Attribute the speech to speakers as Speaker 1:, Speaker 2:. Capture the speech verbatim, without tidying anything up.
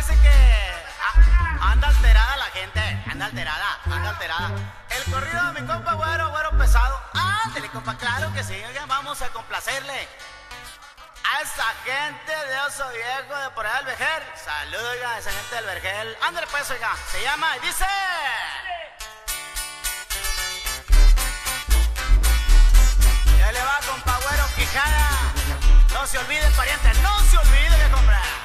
Speaker 1: parece que ah, anda alterada la gente, anda alterada, anda alterada. El corrido de mi compa güero, güero pesado. Ándale, compa, claro que sí, oiga, vamos a complacerle a esa gente de Oso Viejo de por allá del Vergel. Salud, oiga, a esa gente del Vergel. Ándale pues, oiga, se llama y dice... Ya le va, compa güero Quijada. No se olvide, pariente, no se olvide de comprar.